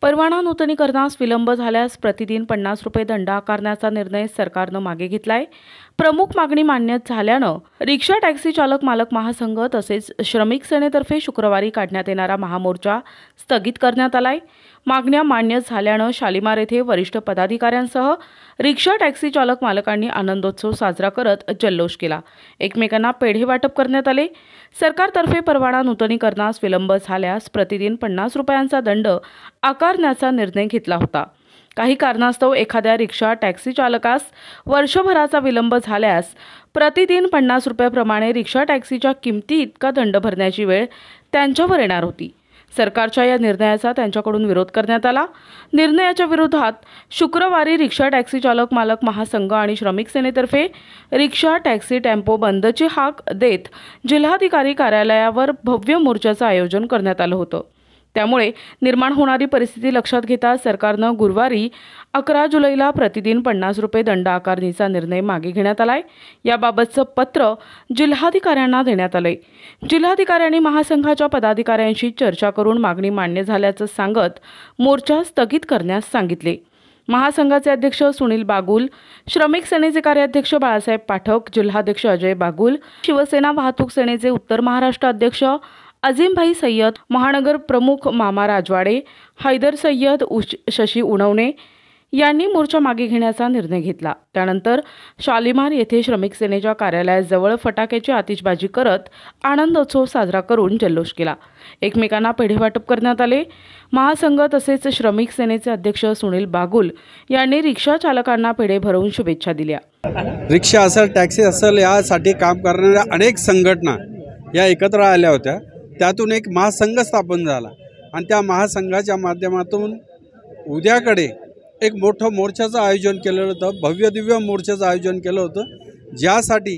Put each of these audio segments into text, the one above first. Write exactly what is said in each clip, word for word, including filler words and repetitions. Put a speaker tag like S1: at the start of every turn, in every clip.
S1: परवाना नूतनीकरणास विलंब झाल्यास प्रतिदिन पन्नास रुपये दंड आकारण्याचा निर्णय सरकारनं मागे घेतलाय। प्रमुख मागणी मान्य झाल्यानं रिक्षा टॅक्सी चालक मालक महासंघ तसेच श्रमिक सेनेतर्फे शुक्रवारी काढण्यात येणारा महामोर्चा स्थगित करण्यात आलाय। मागण्या मान्य झाल्यानं शालिमार येथे वरिष्ठ पदाधिकाऱ्यांसह रिक्षा टॅक्सी चालक मालकांनी आनंदोत्सव साजरा करत जल्लोष केला। एकमेकांना पेढे वाटप करण्यात आले। सरकारतर्फे परवाना नूतनीकरणास विलंब झाल्यास प्रतिदिन पन्नास रुपयांचा दंड आकारण्याचा निर्णय घेतला होता। काही कारणास्तव एखाद्या रिक्षा टॅक्सी चालकास वर्षभराचा विलंब झाल्यास प्रतिदिन पन्नास रुपयाप्रमाणे रिक्षा टॅक्सीच्या किमती इतका दंड भरण्याची वेळ त्यांच्यावर येणार होती। सरकारच्या या निर्णयाचा त्यांच्याकडून विरोध करण्यात आला। निर्णयाच्या विरोधात शुक्रवारी रिक्षा टॅक्सी चालक मालक महासंघ आणि श्रमिक सेनेतर्फे रिक्षा टॅक्सी टेम्पो बंदची हाक देत जिल्हाधिकारी कार्यालयावर भव्य मोर्चाचं आयोजन करण्यात आलं होतं। त्यामुळे निर्माण होणारी परिस्थिती लक्षात घेता सरकारनं गुरुवारी अकरा जुलैला प्रतिदिन पन्नास रुपये दंड आकारणीचा निर्णय मागे घेण्यात आलाय। याबाबतचं पत्र जिल्हाधिकाऱ्यांना देण्यात आलंय। जिल्हाधिकाऱ्यांनी महासंघाच्या पदाधिकाऱ्यांशी चर्चा करून मागणी मान्य झाल्याचं सांगत मोर्चा स्थगित करण्यास सांगितले। महासंघाचे अध्यक्ष सुनील बागुल, श्रमिक सेनेचे कार्याध्यक्ष बाळासाहेब पाठक, जिल्हाध्यक्ष अजय बागुल, शिवसेना वाहतूक सेनेचे उत्तर महाराष्ट्र अध्यक्ष अजीमभाई सय्यद, महानगर प्रमुख मामा राजवाडे, हैदर सय्यद, शशी उणवणे यांनी मोर्चा मागे घेण्याचा निर्णय घेतला। त्यानंतर शालिमार येथे श्रमिक सेनेच्या कार्यालयाजवळ फटाक्याची आतिषबाजी करत आनंदोत्सव साजरा करून जल्लोष केला। एकमेकांना पेढे वाटप करण्यात आले। महासंघ तसेच श्रमिक सेनेचे अध्यक्ष सुनील बागुल यांनी रिक्षा चालकांना पेढे भरवून शुभेच्छा दिल्या।
S2: रिक्षा असेल, टॅक्सी असेल, यासाठी काम करणाऱ्या अनेक संघटना या एकत्र आल्या होत्या। त्यातून एक महासंघ स्थापन झाला आणि त्या महासंघाच्या माध्यमातून उद्याकडे एक मोठं मोर्चाचं आयोजन केलेलं होतं। भव्य दिव्य मोर्चाचं आयोजन केलं होतं, ज्यासाठी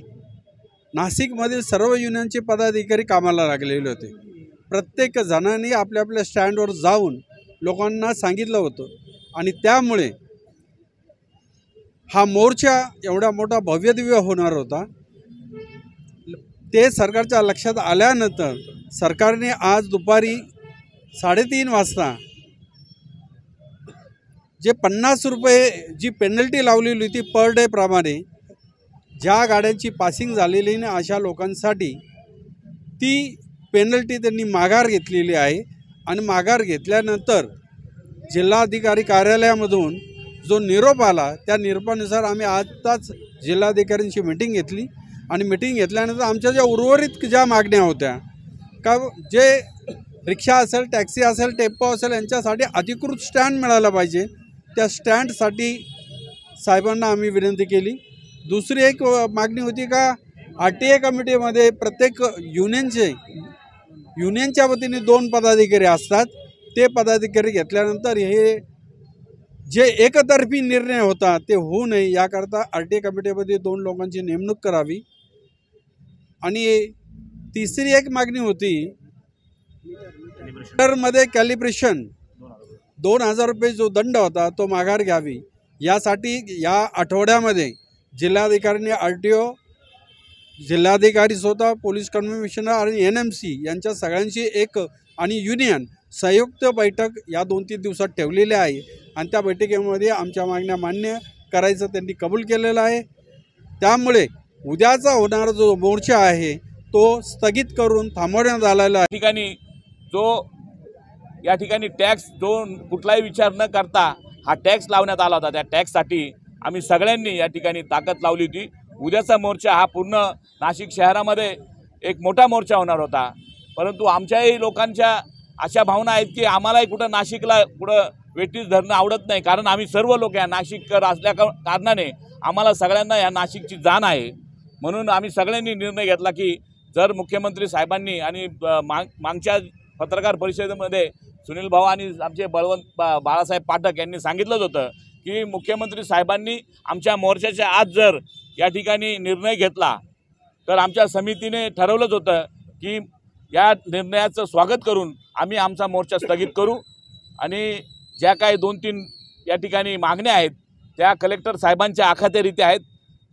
S2: नाशिकमधील सर्व युनियनचे पदाधिकारी कामाला लागलेले होते। प्रत्येक जणांनी आपल्या आपल्या स्टँडवर जाऊन लोकांना सांगितलं होतं आणि त्यामुळे हा मोर्चा एवढा मोठा भव्य दिव्य होणार होता। ते सरकारच्या लक्षात आल्यानंतर सरकारने आज दुपारी साडेतीन वाजता जे पन्नास रुपये जी पेनल्टी लावलेली होती पर डे प्रमाणे, ज्या गाड्यांची पासिंग झालेली नाही अशा लोकांसाठी ती पेनल्टी त्यांनी माघार घेतलेली आहे। आणि माघार घेतल्यानंतर जिल्हाधिकारी कार्यालयामधून जो निरोप आला त्या निरोपानुसार आम्ही आताच जिल्हाधिकाऱ्यांची मीटिंग घेतली आणि मीटिंग घेतल्यानंतर आमच्या ज्या उर्वरित ज्या मागण्या होत्या का, जे रिक्षा असेल, टॅक्सी असेल, टेम्पो असेल, यांच्यासाठी अधिकृत स्टँड मिळाला पाहिजे, त्या स्टँडसाठी साहेबांना आम्ही विनंती केली। दुसरी एक मागणी होती का आर टी ए कमिटीमध्ये प्रत्येक युनियनचे युनियनच्या वतीने दोन पदाधिकारी असतात। ते पदाधिकारी घेतल्यानंतर हे जे एकतर्फी निर्णय होता ते होऊ नये याकरता आर टी ए कमिटीमध्ये दोन लोकांची नेमणूक करावी। आणि तिसरी एक मागणी होती मीटरमध्ये कॅलिब्रेशन दोन हजार रुपये जो दंड होता तो माघार घ्यावी। यासाठी या आठवड्यामध्ये जिल्हाधिकाऱ्यांनी आर टी ओ, जिल्हाधिकारी स्वतः, पोलीस कमिशनर आणि एन एम सी यांच्या सगळ्यांची एक आणि युनियन संयुक्त बैठक या दोन तीन दिवसात ठेवलेली आहे आणि त्या बैठकीमध्ये आमच्या मागण्या मान्य करायचं त्यांनी कबूल केलेलं आहे। त्यामुळे उद्याचा होणारा जो मोर्चा आहे तो स्थगित करून थांबवण्यात आलेला आहे।
S3: ठिकाणी जो या ठिकाणी टॅक्स जो कुठलाही विचार न करता हा टॅक्स लावण्यात आला होता, त्या टॅक्ससाठी आम्ही सगळ्यांनी या ठिकाणी ताकद लावली होती। उद्याचा मोर्चा हा पूर्ण नाशिक शहरामध्ये एक मोठा मोर्चा होणार होता, परंतु आमच्याही लोकांच्या अशा भावना आहेत की आम्हालाही कुठं नाशिकला कुठं वेटीस धरणं आवडत नाही, कारण आम्ही सर्व लोक या नाशिककर असल्या कारणाने आम्हाला सगळ्यांना या नाशिकची जाण आहे। म्हणून आम्ही सगळ्यांनी निर्णय घेतला की जर मुख्यमंत्री साहेबांनी आणि माग मागच्या पत्रकार परिषदेमध्ये सुनील भाऊ आणि आमचे बळवंत बा बाळासाहेब पाठक यांनी सांगितलंच होतं की मुख्यमंत्री साहेबांनी आमच्या मोर्चाच्या आज जर या ठिकाणी निर्णय घेतला तर आमच्या समितीने ठरवलंच होतं की या निर्णयाचं स्वागत करून आम्ही आमचा मोर्चा स्थगित करू आणि ज्या काही दोन तीन या ठिकाणी मागण्या आहेत त्या कलेक्टर साहेबांच्या आखात्यारीत्या आहेत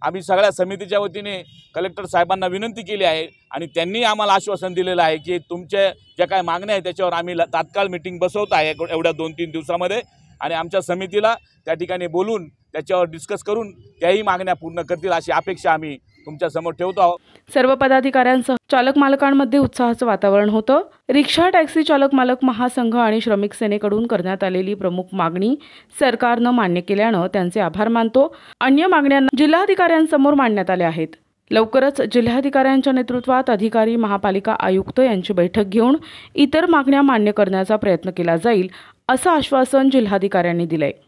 S3: आम्ही सगळ्या समितीच्या वतीने कलेक्टर साहेबांना विनंती केली आहे आणि त्यांनी आम्हाला आश्वासन दिलेलं आहे की तुमच्या ज्या काय मागण्या आहेत त्याच्यावर आम्ही तात्काळ मीटिंग बसवत आहे एवढ्या दोन तीन दिवसामध्ये आणि आमच्या समितीला त्या ठिकाणी बोलून त्याच्यावर डिस्कस करून त्याही मागण्या पूर्ण करतील अशी अपेक्षा आम्ही तुमच्या समोर ठेवतो आहोत.
S1: सर्व पदाधिकाऱ्यांसह चालक मालकांमध्ये उत्साहाचं वातावरण होतं. रिक्षा टॅक्सी चालक मालक महासंघ आणि श्रमिक सेनेकडून करण्यात आलेली प्रमुख मागणी सरकारनं मान्य केल्यानं त्यांचे आभार मानतो. अन्य मागण्यांना जिल्हाधिकाऱ्यांसमोर मांडण्यात आल्या आहेत. लवकरच जिल्हाधिकाऱ्यांच्या नेतृत्वात अधिकारी, महापालिका आयुक्त यांची बैठक घेऊन इतर मागण्या मान्य करण्याचा प्रयत्न केला जाईल असं आश्वासन जिल्हाधिकाऱ्यांनी दिलंय.